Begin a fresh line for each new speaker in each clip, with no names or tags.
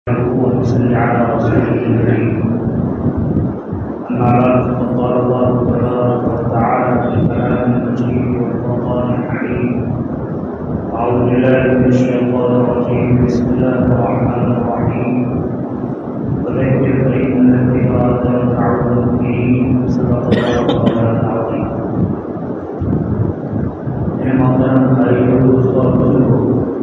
ونصلي على رسوله الكريم. أما بعد فقد قال الله تبارك وتعالى في الكلام المجيد والفرقان الحكيم. أعوذ بالله من الشيطان الرجيم. بسم الله الرحمن الرحيم. وذكر فإن الذكرى تنفع المؤمنين. صدق الله مولانا العظيم. يا محترم بھائی اور دوستو،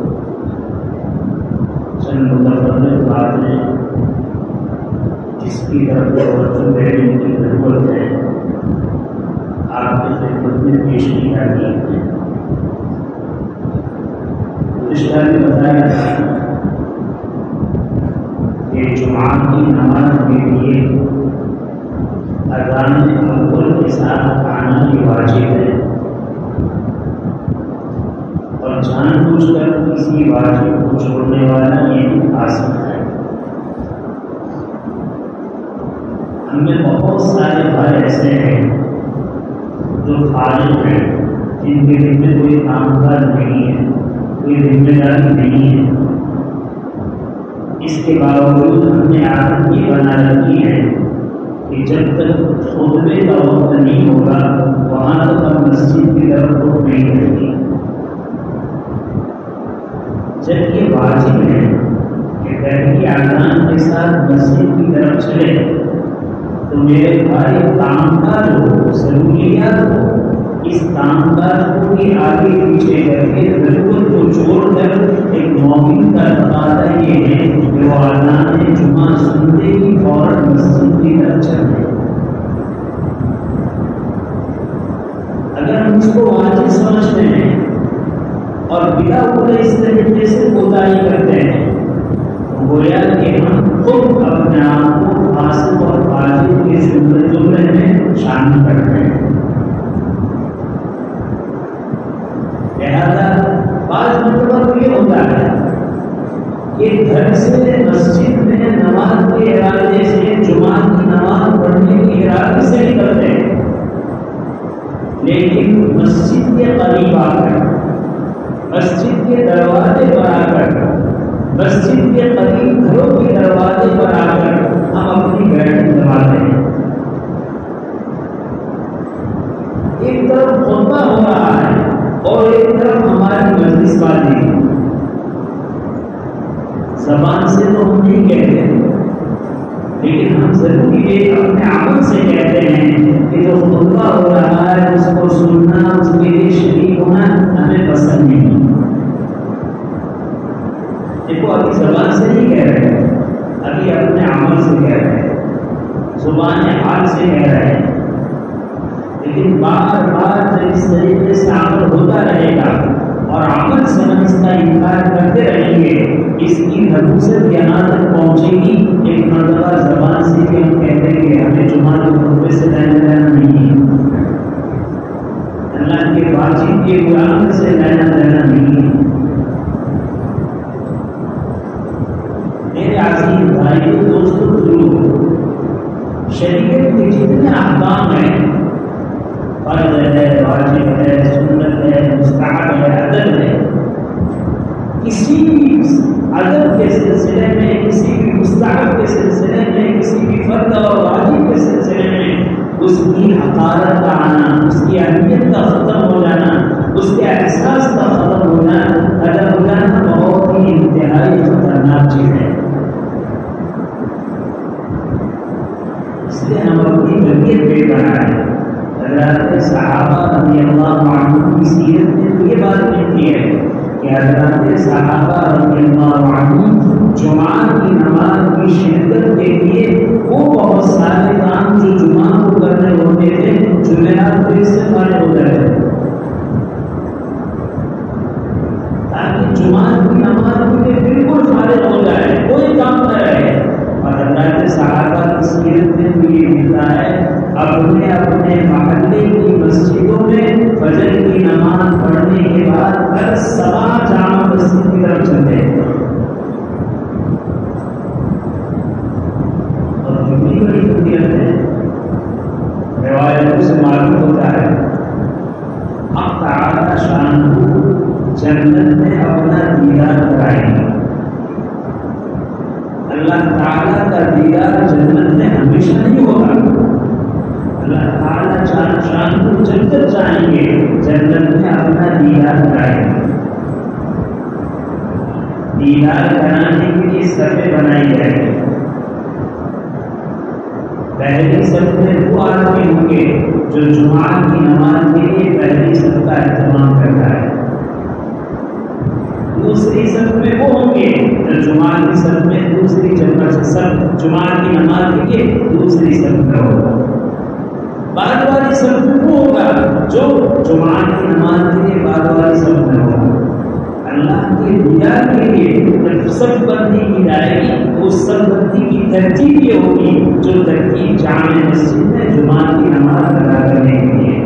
چند متفرق باتیں جس کی طرف توجہ دینے کی ضرورت ہے آپ کی خدمت میں پیش کی جاتی ہے. گزشتہ میں بتایا تھا کہ جمعہ کی نماز کے لیے اذان اول کے ساتھ آنا بھی واجب ہے، اور جان بوجھ کر کسی واجب کو چھوڑنے والا یہ آسان ہے. ہم میں بہت سارے بھائی ایسے ہیں جو فارغ ہیں، جن کے دل میں کوئی کام کاج نہیں ہے، کوئی ذمہ داری نہیں ہے. اس کے باوجود ہم نے عادت یہ بنا رکھی ہے کہ جب تک خطبے کا وقت نہیں ہوگا وہاں تک ہم مسجد کی طرف رخ نہیں کریں گے. جب یہ واجب ہے کہ پہلی اذان کے ساتھ مسجد کی طرف چلے تو میرے بھائی کام کاج ہو، ضروریات ہو، اس کام کاج کو بھی آگے پیچھے کر کے ضرورت کو چھوڑ کر ایک مومن کا تقاضا یہ ہے کہ وہ اذان جمعہ سنتے ہی فوراً مسجد کی طرف چلے. اگر ہم اس کو واجب سمجھتے ہیں اور بلا ہوئے اس طریقے سے کوتاہی کرتے ہیں تو گویا کہ ہم خود اپنے آپ کو فاسق اور فاجر کے زمرے میں شامل کرتے ہیں. لہذا بعض مرتبہ یہ ہوتا ہے کہ گھر سے مسجد میں نماز کے ارادے سے، جمعہ کی نماز پڑھنے کے ارادے سے نکلتے ہیں، لیکن مسجد کے قریب آ کر، مسجد کے دروازے پر آ کر، مسجد کے قریب گھروں کے دروازے پر آ کر ہم اپنی بیٹھ دباتے ہیں. ایک طرف خطبہ ہو رہا ہے اور ایک طرف ہماری مجلس بازی. زبان سے تو ہم نہیں کہتے، لیکن ہم ضرور یہ اپنے عمل سے کہتے ہیں کہ جو خطبہ ہو رہا ہے اس کو سننا، اس کے لیے شریک ہونا ہمیں پسند نہیں. دیکھو ابھی زبان سے نہیں کہہ رہے، ابھی اپنے عمل سے کہہ رہے ہیں، زبان حال سے کہہ رہے ہیں. لیکن بار بار جب اس طریقے سے عمل ہوتا رہے گا اور عمل سے ہم اس کا انکار کرتے رہیں گے، اس کی نبوست یہاں تک پہنچے گی ایک مرتبہ زبان سے کہ ہم کہتے ہیں کہ ہمیں جمعہ کے خطبے سے لینا دینا نہیں ہے، اللہ کے واجب کے قرآن سے لینا دینا نہیں ہے. میرے عزیز بھائیوں، دوستوں، بزرگوں، شریعت کے جتنے احکام ہیں، فرض ہے، واجب ہے، سنت ہے، مستحب ہے، ادب ہے، کسی بھی ادب کے سلسلے میں، کسی بھی مستحب کے سلسلے میں، کسی بھی فرض اور واجب کے سلسلے میں اس کی حقارت کا آنا، اس کی اہمیت کا ختم ہو جانا، اس کے احساس کا ختم ہو جانا، ادب ہو جانا بہت ہی انتہائی خطرناک چیز ہے. اس لیے ہم اپنی طبیعت پہ بنائیں. حضرات صحابہ رضی اللہ عنہم کی سیرت میں تو یہ بات ملتی ہے کہ حضرات صحابہ رضی اللہ عنہم جمعہ کی نماز کی شرکت کے لیے وہ بہت سارے کام جو جمعہ کو کرنے ہوتے تھے جمعرات کو اس سے فارغ ہو جاتے تھے تاکہ جمعہ کی نماز کے لیے بالکل فارغ ہو جائے، کوئی کام نہ رہے. اور حضرات صحابہ کی سیرت میں تو یہ ملتا ہے اپنے اپنے محلے کی مسجدوں میں فجر کی نماز پڑھنے کے بعد ہر صبح جامع مسجد کی طرف چلتے ہیں اور اللہ تعالیٰ کا دیدار جنت میں ہمیشہ نہیں ہوگا. اللہ تعالیٰ شان کو جب تک چاہیں گے جنت میں اپنا دیدار کرائیں گے. دیدار کرانے کے لیے صفیں بنائی جائیں گے. پہلی صف میں وہ آدمی ہوں گے جو جمعہ کی نماز کے لیے پہلی صف کا اہتمام کرتا ہے. دوسری صف میں وہ ہوں گے جو جمعہ کی صف میں دوسری جمعہ کی نماز کے لیے دوسری صف میں ہوگا. بعد والی صف میں وہ ہوگا جو جمعہ کی نماز کے لیے بعد والی صف میں ہوگا. اللہ کے دیدار کے لیے جب صف بندی کی جائے گی تو صف بندی کی ترتیب یہ ہوگی جو ترتیب جامع مسجد میں جمعہ کی نماز ادا کرنے کے لیے.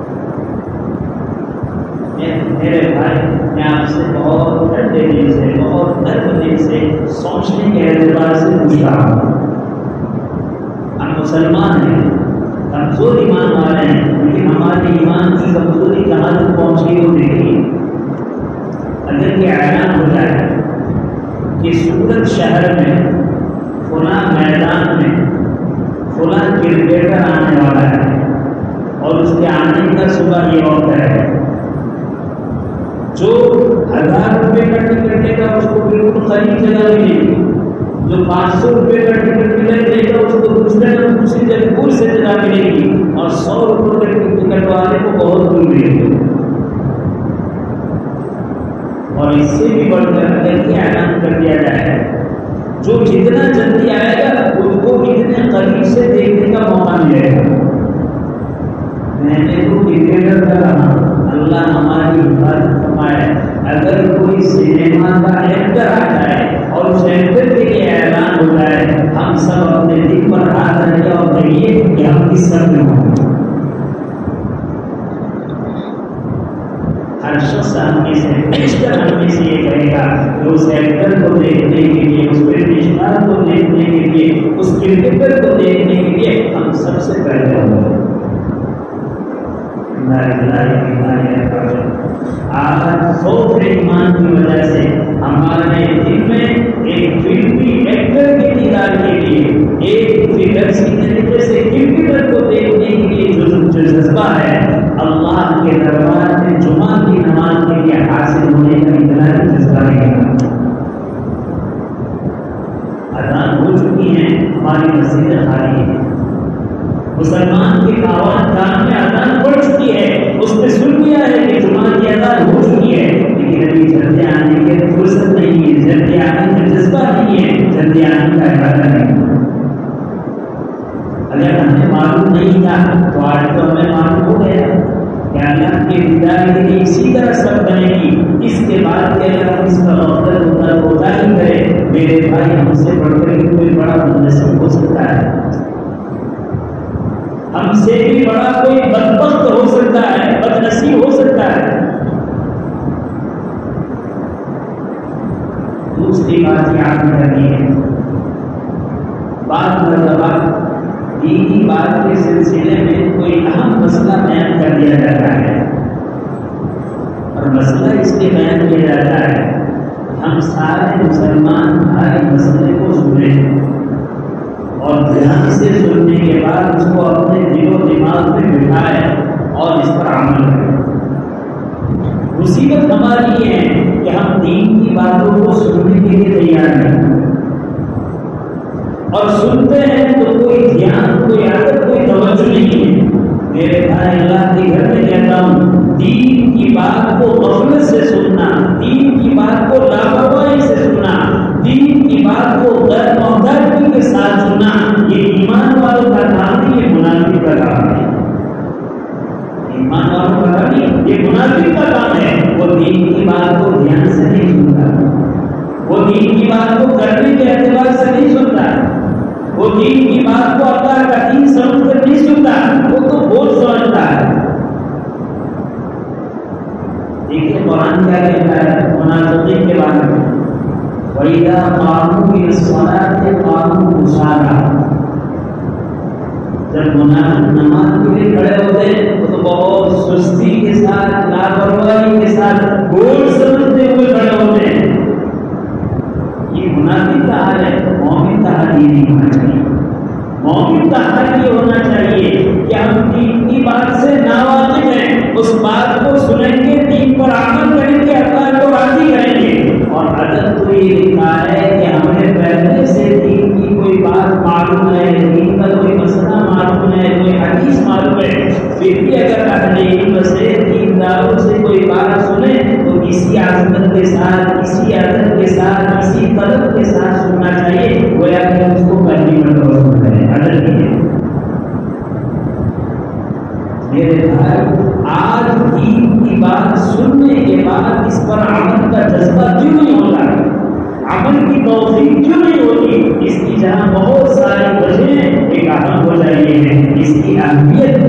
میرے بھائی میں آپ سے بہت ٹھنڈے دل سے بہت نرم دل سے سوچنے کے اعتبار سے پوچھ رہا ہوں. ہم مسلمان ہیں, کمزور ایمان والے ہیں, لیکن ہمارے ایمان کی کمزوری کہاں تک پہنچی ہو دیکھیے. اگر یہ اعلان ہو جائے کہ سورت شہر میں فلاں میدان میں فلاں کرکٹر آنے والا ہے اور اس کے آنے کا صبح یہ وقت ہے, جو 1000 روپے کا ٹکٹ لے گا اس کو بالکل خالی جگہ ملے گی, جو 500 روپے کا ٹکٹ لے گا اس کو دوسری جگہ دور سے جگہ ملے گی, اور 100 روپے کے ٹکٹ والے کو بہت دور ملے گی. اور اس سے بھی بڑھ کر اگر یہ اعلان کر دیا جائے جو جتنا جلدی آئے گا ان کو اتنے قریب سے دیکھنے کا موقع ملے گا. میں نے تو کرکٹر کا کہا, اللہ ہماری حفاظت فرمائے. اگر کوئی سنیما کا ایکٹر آتا ہے اور اس ایکٹر کے لیے اعلان ہو جائے, ہم سب اپنے دل پر ہاتھ رکھیں اور کہیے کہ ہم کس سب میں ہوں. ہر شخص ہم میں سے بیشتر ہم میں سے یہ کہے گا کہ اس ایکٹر کو دیکھنے کے لیے, اس فلم اسٹار کو دیکھنے کے لیے, اس کرکٹر کو دیکھنے کے لیے ہم سب سے پہلے ہوں گے. آج خوف ایمان کی وجہ سے ہمارے دل میں ایک فلمی ایکٹر کے دیدار کے لیے, ایک فلم کی طریقے سے کرکٹر کو دیکھنے کے لیے جو جذبہ ہے, اللہ کے دربار میں جمعہ کی نماز کے لیے حاصل ہونے کا اتنا ہی جذبہ ہے. اذان ہو چکی ہے, ہماری مسجد خالی ہے. مسلمان کے آواز کان میں اذان پڑ چکی ہے, اس نے سن لیا ہے کہ جمعہ کی اذان ہو چکی ہے, لیکن ابھی جلدی آنے کی فرصت نہیں ہے, جلدی آنے کا جذبہ نہیں ہے, جلدی آنے کا ارادہ نہیں. اگر ہمیں معلوم نہیں تھا تو آج تو ہمیں معلوم ہو گیا کہ اللہ کے دیدار کے لیے اسی طرح سب بنے گی. اس کے بعد کہ اگر ہم اس کا غفلت ہوتا ہی کرے, میرے بھائی ہم سے بڑھ کر کوئی بڑا منصب ہو سکتا ہے, ہم سے بھی بڑا کوئی بدبخت ہو سکتا ہے, بدنصیب ہو سکتا ہے. دوسری بات یاد کرنی ہے, بعض مرتبہ دینی بات کے سلسلے میں کوئی اہم مسئلہ بیان کر دیا جاتا ہے, اور مسئلہ اس لیے بیان کیا جاتا ہے ہم سارے مسلمان بھائی مسئلے کو سنیں اور دھیان سے سننے کے بعد اس کو اپنے دل و دماغ میں بٹھائے اور اس پر عمل کریں. مصیبت ہماری یہ ہے کہ ہم دین کی باتوں کو سننے کے لیے تیار نہیں, اور سنتے ہیں تو کوئی دھیان, کوئی عادت, کوئی توجہ نہیں ہے. میرے بھائی اللہ کے گھر میں کہتا ہوں, دین کی بات کو غفلت سے سننا, دین کی بات کو لاپرواہی سے سننا, دین کی بات کو غیر محتاطی کے ساتھ سننا, یہ ایمان والوں کا کام نہیں, یہ منافق کا کام ہے. ایمان والوں کا کام نہیں, یہ منافق کا کام ہے. وہ دین کی بات کو دھیان سے نہیں سنتا, وہ دین کی بات کو کرنے کے اعتبار سے نہیں سنتا, وہ دین کی بات کو اللہ کا دین سمجھ کر نہیں سنتا, وہ تو بہت سمجھتا ہے. دیکھیے قرآن کیا کہتا ہے منافقین کے بارے میں, وَإِذَا قَامُوا إِلَى الصَّلَاةِ قَامُوا كُسَالَىٰ. جب منافق نماز کے لیے کھڑے ہوتے ہیں تو بہت سستی کے ساتھ, لاپرواہی کے ساتھ, گول سمجھتے ہوئے کھڑے ہوتے ہیں. یہ منافق کا حال ہے. مومن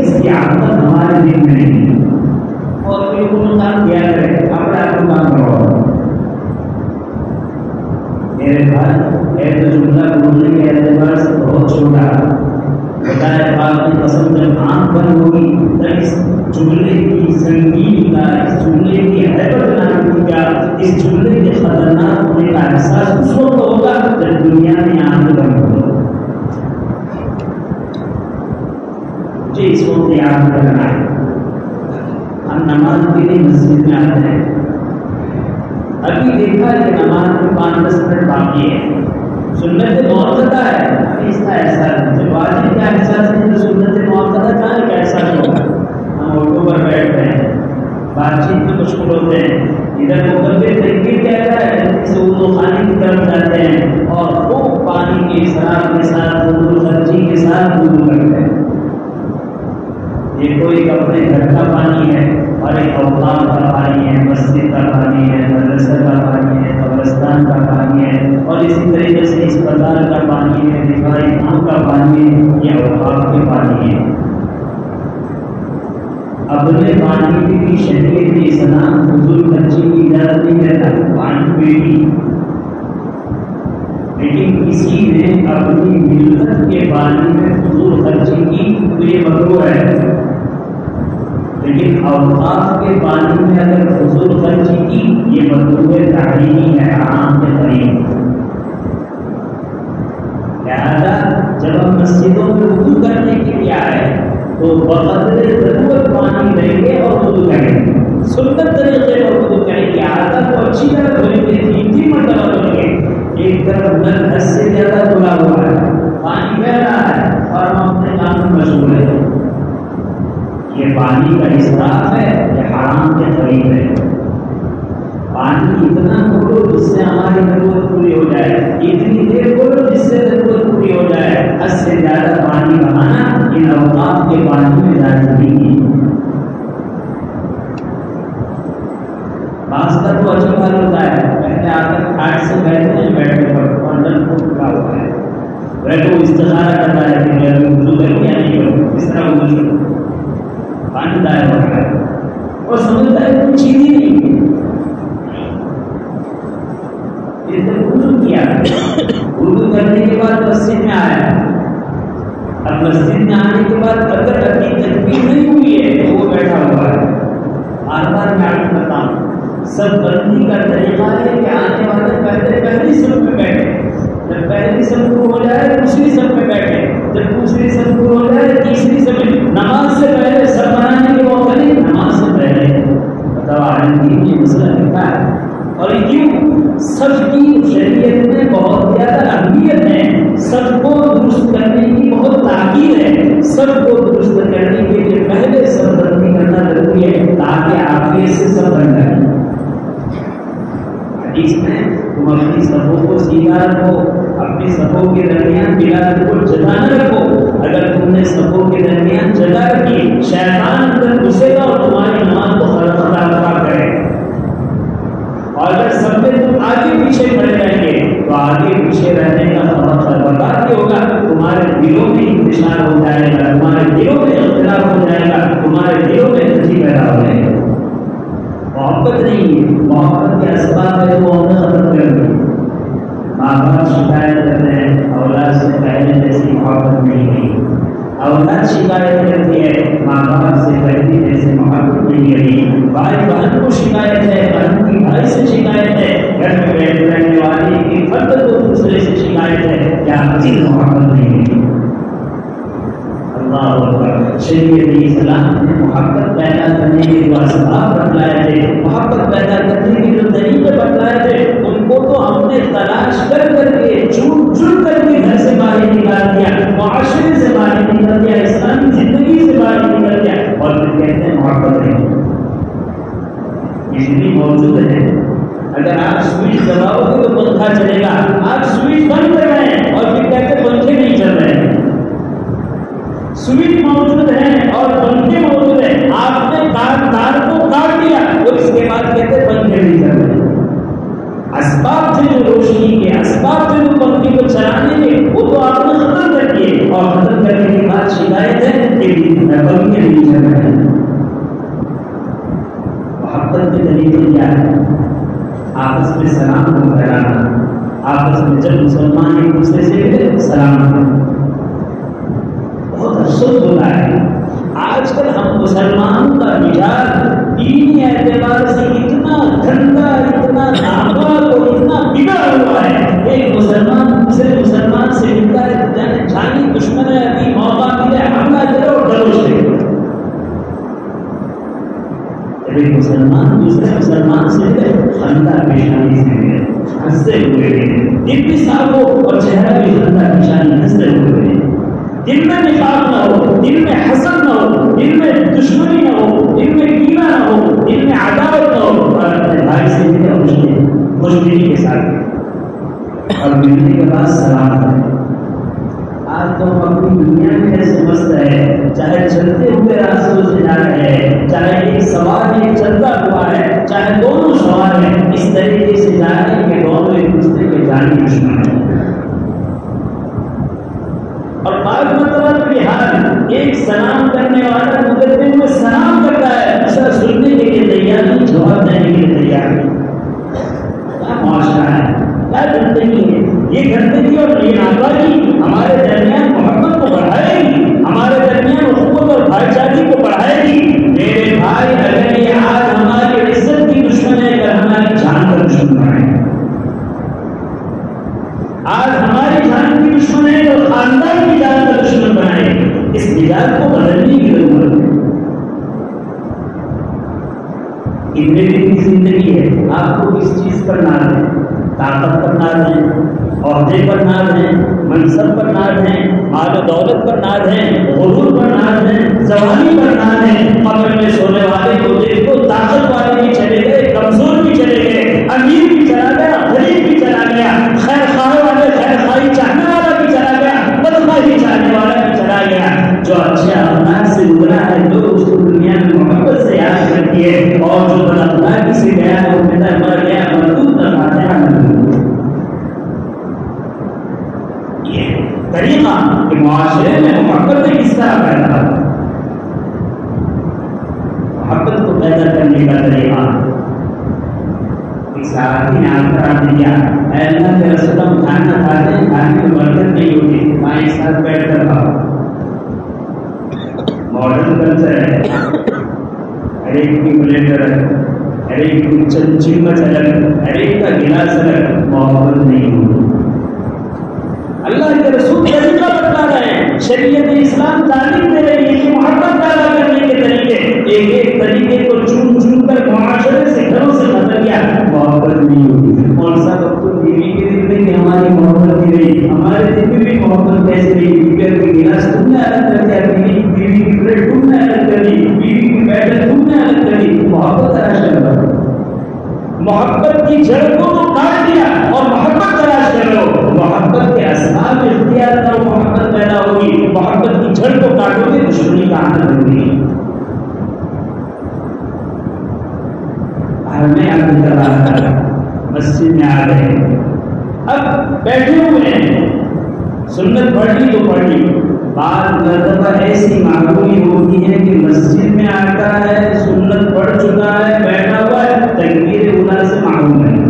اس کی عادت ہمارے دل میں نہیں ہے. اور کوئی کو کام کیا کرے اپنے آپ کو کام کرو. میرے بھائی ایک جملہ بولنے کے اعتبار سے بہت چھوٹا بتایا. آپ کی قسم جب آنکھ بند ہوگی تو اس جملے کی سنگین کا، اس جملے کی حیبت نامی کا، اس جملے کے خطرناک ہونے کا احساس اس وقت ہوگا جب دنیا میں آنکھ بند ہو. مجھے اس وقت یاد کرنا ہے. ہم نماز کے لیے مسجد میں آتے ہیں. ابھی دیکھا کہ نماز میں 5-10 منٹ باقی ہے. سنت موقع ہے، اس کا احساس جب واجب کا احساس نہیں تو سنت موقع کا احساس ہوگا. ہم آٹو پر بیٹھ رہے ہیں، بات چیت میں مشغول ہوتے ہیں، ادھر مقدر تکبیر کہتا ہے سے وضو خانے کی طرف جاتے ہیں اور خوب پانی کے اسراف کے ساتھ وضو خرچی کے ساتھ وضو کرتے ہیں. یہ کوئی اپنے گھر کا پانی ہے اور ایک اوقات کا پانی ہے، مسجد کا پانی ہے، مدرسہ کا پانی ہے، قبرستان کا پانی ہے، اور اسی طریقے سے اسپتال کا پانی ہے، دفاعی کام کا پانی ہے، یہ اوقات کے پانی ہے. اپنے پانی کی بھی شریعت اسلام فضول خرچی کی اجازت نہیں دیتا. پانی پہ بھی، لیکن کسی نے اپنی ملت کے پانی میں فضول خرچی کی تو یہ مکروہ ہے. لیکن اوقاف کے پانی میں اگر فضول خرچی کی یہ مکروہ تحریمی ہے، حرام کے قریب. لہذا جب ہم مسجدوں میں وضو کرنے کے لیے آئے تو بقدر ضرورت پانی لیں گے اور وضو کریں گے. سنت طریقے پر وضو کریں گے. عادت کو اچھی طرح دھویں گے، 3 مرتبہ دھویں گے. ایک طرف نل 10 سے زیادہ کھلا ہوا ہے، پانی بہ رہا ہے اور ہم اپنے کام میں مشغول ہیں. یہ پانی کا اسراف ہے، یہ حرام کے قریب ہے. پانی اتنا کھولو جس سے ہماری ضرورت پوری ہو جائے، اتنی دیر کھولو جس سے ضرورت پوری ہو جائے. حد سے زیادہ پانی بہانا ان اوقات کے پانی میں جائز نہیں ہے. خاص کر تو اچھا حال ہوتا ہے، پہلے آ کر کھاٹ سے بیٹھتے ہیں، بیٹھنے پر پنڈل کو کھلا ہوا ہے، بیٹھو استخارہ کرتا ہے کہ میں وضو کروں یا نہیں کروں، اس طرح وضو کروں. پانی ضائع ہو رہا ہے اور سمجھتا ہے کوئی چیز ہی نہیں. وضو کیا، وضو کرنے کے بعد مسجد میں آیا. اب مسجد میں آنے کے بعد اگر ابھی تکبیر نہیں ہوئی ہے تو وہ بیٹھا ہوا ہے. بار بار میں آپ کو بتاؤں سب بندی کا طریقہ ہے کہ آنے والے پہلی صف میں بیٹھے. جب پہلی صف کو ہو جائے دوسری صف میں بیٹھے، جب دوسری صف کو ہو جائے تیسری صف میں. نماز سے پہلے سب بنانے کے موقع نہیں، نماز سے پہلے بتاؤ یہ مسئلہ لکھا ہے. اور کیوں؟ صف کی شریعت میں بہت زیادہ اہمیت ہے، صف کو درست کرنے کی بہت تاکید ہے. صف کو درست کرنے کے لیے پہلے صف بندی کرنا ضروری ہے تاکہ آگے سے سب بن جائے. حدیث میں تم اپنی صفوں کو سیدھا رکھو، اپنی صفوں کے درمیان بلا بالکل جگہ نہ رکھو. اگر تم نے صفوں کے درمیان جگہ رکھی شیطان اندر گھسے گا اور تمہاری نماز کو خراب کرے. اور اگر سب میں تم آگے پیچھے کھڑے رہیں گے تو آگے پیچھے رہنے کا خبردار یہ ہوگا تمہارے دلوں میں انتشار ہو جائے گا، تمہارے دلوں میں اختلاف ہو جائے گا، تمہارے دلوں میں تجزیہ پیدا ہو جائے گا. محبت نہیں ہے، محبت کے اسباب ہے وہ ہمیں ختم کر دیں. ماں باپ شکایت کرتے ہیں اولاد سے پہلے جیسی محبت نہیں ہے. اولاد شکایت کرتی ہے ماں باپ سے پہلے جیسے محبت نہیں رہی. بھائی بہن کو شکایت ہے، بہن کی بھائی سے شکایت ہے، گھر میں بیٹھ رہنے والے کی فرد کو دوسرے سے شکایت ہے، کیا مزید محبت نہیں ہے. اللہ اکبر. شریعت اسلام نے محبت پیدا کرنے کے جو اسباب بتلائے تھے، محبت پیدا کرنے کے جو طریقے بتلائے تھے، ان کو تو ہم نے تلاش کر کے چھوٹ چھوٹ کر کے گھر سے باہر نکال دیا، معاشرے سے باہر نکال دیا، اسلامی زندگی سے باہر نکال دیا، اور پھر کہتے ہیں محبت نہیں. بجلی موجود ہے، اگر آپ سوئچ دباؤ گے تو پنکھا چلے گا. آپ سوئچ بند کر رہے ہیں اور پھر کہتے ہیں پنکھے نہیں چل رہے ہیں. سوئچ موجود ہے اور پنکھے موجود ہیں، آپ نے تار کو کاٹ دیا اور اس کے بعد کہتے ہیں پنکھے نہیں چل رہے. اسباب سے جو روشنی کے اسباب کبھی نہیں جھگڑے. محبت کے طریقے کیا ہے؟ آپس میں سلام کو پھیلانا. آپس میں جب مسلمان ایک دوسرے سے ملے سلام کریں. بہت افسوس ہوتا ہے آج کل ہم مسلمانوں کا مزاج دینی اعتبار سے اتنا گندا، اتنا ناپاک اور اتنا بگڑا ہوا ہے. ایک مسلمان دوسرے مسلمان سے ملتا ہے، جانی دشمن ہے، ابھی موقع ملے حملہ کرے اور ڈروش دے. ایک مسلمان دوسرے مسلمان سے ملے خندہ پیشانی سے ملے، ہنستے ہوئے ملے، دل بھی صاف ہو اور چہرہ بھی خندہ پیشانی ہنستے ہوئے ملے. دل میں نفاق نہ ہو، دل میں حسد نہ ہو، دل میں دشمنی نہ ہو، دل میں کینہ نہ ہو، دل میں عداوت نہ ہو، اور اپنے بھائی سے ملے اور خوشبینی کے ساتھ اور ملنے کے بعد سلام کریں. آج تو ہم اپنی دنیا میں ایسے مست ہے، چاہے چلتے ہوئے راستوں سے جا رہے ہیں، چاہے ایک سوار ایک چلتا ہوا ہے، چاہے دونوں سوار ہیں، اس طریقے سے جا رہے ہیں کہ دونوں ایک دوسرے کے جانی دشمن ہیں. اور بعض مرتبہ یہ حال ایک سلام کرنے والا گزرتے ہوئے سلام کرتا ہے، دوسرا سننے کے لیے تیار نہیں، جواب دینے کے لیے تیار نہیں. کیا معاشرہ ہے، کیا گندگی ہے. یہ گندگی اور یہ ناپاکی ہمارے درمیان محبت کو بڑھائے گی، ہمارے درمیان اخوت اور بھائی چارگی کو بڑھائے گی. میرے بھائی اگر یہ آج ہماری عزت کی دشمن ہے، اگر ہماری جان کا دشمن ہے، آج ہماری جان کی دشمن ہے تو خاندان کی جان کا دشمن بنائے. اس مزاج کو بدلنے کی ضرورت ہے. اتنے دن کی زندگی ہے، آپ کو کس چیز پر ناز ہے؟ طاقت پر ناز ہے، عہدے پر ناز ہے، منصب پر ناز ہے، مال و دولت پر ناز ہے، غرور پر ناز ہے، زوانی پر ناز ہے. قبر میں سونے والے کو دیکھو، طاقت والے بھی چلے گئے، کمزور بھی چلے گئے، امیر بھی چلا گیا، غریب بھی چلا گیا، خیر خواہ والے خیر خواہی چاہنے والا بھی چلا گیا، بدخواہی چاہنے والا بھی چلا گیا. جو اچھے اخلاق سے گزرا ہے لوگ اس کو دنیا میں محبت سے یاد کرتی ہے، اور جو بد اخلاقی سے گیا ہے وہ کہتا ہے مر گیا مردود نہ فاتحہ نہ. یہ طریقہ کہ معاشرے میں محبت کس طرح پیدا ہو، محبت کو پیدا کرنے کا طریقہ. صحابی نے آ کر دیا، اے اللہ کے رسول ہم کھانا کھاتے ہیں، کھانے میں برکت نہیں ہوتی، وہاں ایک ساتھ بیٹھ کر کھاؤ. ماڈرن کلچر ہے، ہر ایک کی پلیٹ الگ، ہر ایک کی چمچ الگ، ہر ایک کا گلاس الگ. محبت نہیں ہوتی. اللہ کے رسول طریقہ بتا رہے ہیں، شریعت اسلام تعلیم دے رہی ہے کہ محبت پیدا کرنے کے طریقے. ایک ایک طریقے کو چون چون کر معاشرے سے گھروں سے ختم کیا. محبت نہیں ہوتی. کون سا وقت بیوی کے دل میں کہ ہماری محبت نہیں رہی، ہمارے دل میں بھی محبت کیسے رہی. بیوی کے گلاس تم نے الگ کر دیا، بیوی کی پلیٹ تم نے الگ کر دی، بیوی کی بیٹل تم نے الگ کر دی. محبت تلاش کر، محبت کی جڑ کو تو کاٹ دیا اور محبت تلاش کر لو. محبت کے اسباب اختیار کرو، محبت پیدا ہوگی. محبت کی جڑ کو کاٹو گے دشمنی کا آنند ہوگی. میں آپ کی طرح مسجد میں آ گئے، اب بیٹھے ہوئے ہیں، سنت پڑھ لی تو پڑھ لی. بعض مرتبہ ایسی معمولی ہوتی ہے کہ مسجد میں آتا ہے، سنت پڑھ چکا ہے، بیٹھا ہوا ہے، تکبیر اولیٰ سے معلوم ہے.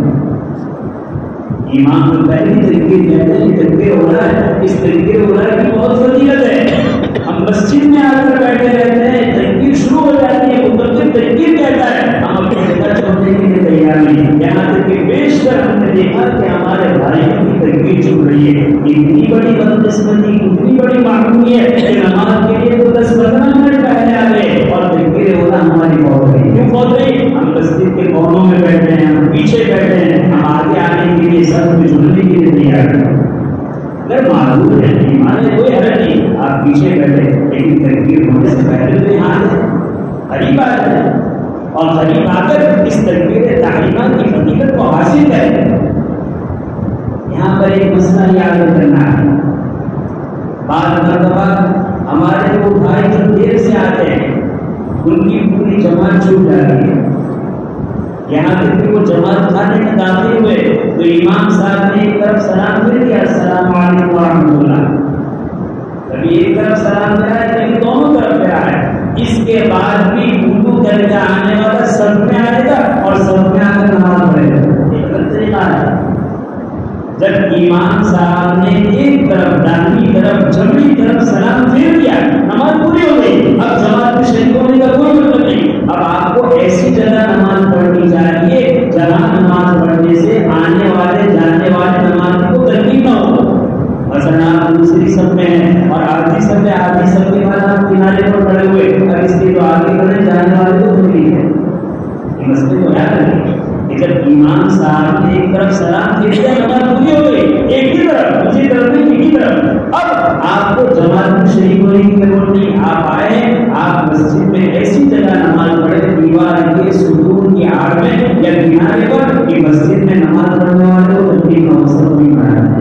امام تو پہلی تکبیر کہتے ہیں، تکبیر اولیٰ ہے. اس تکبیر اولیٰ کی بہت فضیلت ہے. ہم مسجد میں آ کر بیٹھے رہتے ہیں، تکبیر شروع ہو جاتی ہے، مقدم تکبیر کہتا ہے، ہم اپنے جگہ چھوڑنے کے لیے تیار نہیں. یہاں تک کہ بیشتر ہم نے دیکھا کہ ہمارے بھائیوں کی تکبیر چھوڑ رہی ہے. اتنی بڑی بدقسمتی، اتنی بڑی معمولی ہے کہ نماز کے لیے تو 10-15 منٹ پہلے آ گئے اور تکبیر اولیٰ ہماری بہت رہی. کیوں بہت رہی؟ ہم مسجد کے کونوں میں بیٹھے ہیں، ہم پیچھے بیٹھے ہیں، ہم آگے آنے کے لیے سب میں جڑنے کے لیے تیار ہیں. اگر معلوم ہے ایمان ہے کوئی حرج نہیں، آپ پیچھے بیٹھے، لیکن تکبیر ہونے سے پہلے تو یہاں ہے، قریب آ جائے اور قریب آ کر اس تکبیر تعلیمات کی فضیلت کو حاصل کریں. یہاں پر ایک مسئلہ یاد کرنا ہے. بعض مرتبہ ہمارے وہ بھائی جو دیر سے آتے ہیں ان کی پوری جماعت چھوٹ جاتی ہے. یہاں تک کہ وہ جماعت کھانے میں داخل ہوئے تو امام صاحب نے ایک طرف سلام کر دیا، السلام علیکم ورحمۃ اللہ. کبھی ایک طرف سلام کرا ہے، کبھی دونوں طرف کرا ہے. آنے والا سب میں آئے گا اور سب میں آ کر نماز پڑھے گا. ایک الگ طریقہ ہے. جب امام صاحب نے ایک طرف داہنی طرف جمعی طرف سلام پھیر دیا نماز پوری ہو گئی. اب جماعت میں شریک ہونے کا کوئی مطلب نہیں. اب آپ کو ایسی جگہ نماز پڑھنی چاہیے جہاں نماز پڑھنے سے آنے والے جانے والے نماز کو تکلیف نہ ہو. مثلا آپ دوسری سب میں ہیں اور آدھی سب میں آدھی سب کے بعد آپ کنارے پر کھڑے ہوئے اب اس کے تو آگے بڑھے جانے والے کو تکلیف ہے. یہ مسئلے کو یاد رکھیں. جب امام صاحب نے ایک طرف سلام پھیر دیا نماز پوری ہو گئی ایک ہی طرف دوسری طرف نہیں ایک ہی طرف. اب آپ کو جماعت میں شریک ہونے کی ضرورت نہیں. آپ آئے آپ مسجد میں ایسی جگہ نماز پڑھے دیوار کے ستون کی آڑ میں یا کنارے پر کہ مسجد میں نماز پڑھنے والے کو تکلیف نہ ہو سکے نہیں بنانا.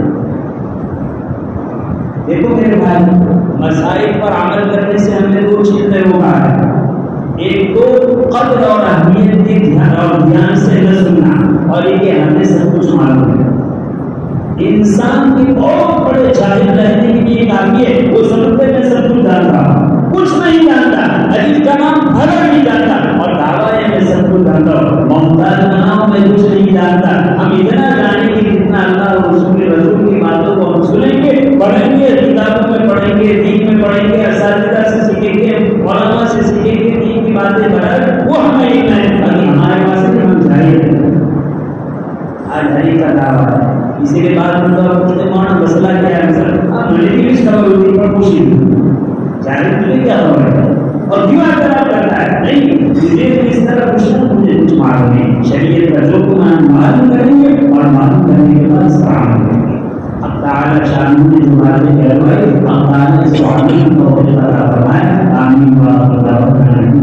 دیکھو میرے بھائی مسائل پر عمل کرنے سے ہمیں دو چیزیں ہوگا. ایک تو قدر اور اہمیت کے دھیان سے نہ سننا اور یہ کہ ہمیں سب کچھ معلوم ہے. انسان کے بہت بڑے جاہل رہنے کی یہ کافی ہے. وہ سمجھتے میں سب کچھ جانتا کچھ نہیں جانتا. حدیث کا نام بھلا نہیں جانتا اور دعویٰ ہے میں سب کچھ جانتا ہوں. محتاج کا نام میں کچھ نہیں جانتا. ہم اتنا جانیں گے جتنا اللہ اور رسول کی باتوں کو ہم سنیں گے پڑھیں گے کتابوں میں پڑھیں گے دین میں پڑھیں گے اساتذہ سے سیکھیں گے علماء سے سیکھیں گے دین کی باتیں بڑھائیں وہ ہمیں علم ہے. ابھی ہمارے پاس ہے ہم جاہل ہیں. آج ہری کا دعویٰ ہے. اسی کے بعد ان کا پوچھتے مولانا مسئلہ کیا ہے سر آپ مجھے بھی اس خبر ہوتی پر پوچھی جاہل تجھے کیا خبر ہے اور کیوں اعتراف کرتا ہے. نہیں مجھے اس طرح پوچھنا مجھے کچھ معلوم نہیں. شریعت کا جو ہم معلوم کریں گے اور معلوم کرنے کے بعد سلام کریں گے. اب تعالی شان نے جو باتیں کہلوائی اب تعالی اس کو عمل کو عطا فرمائے. آمین و آمین.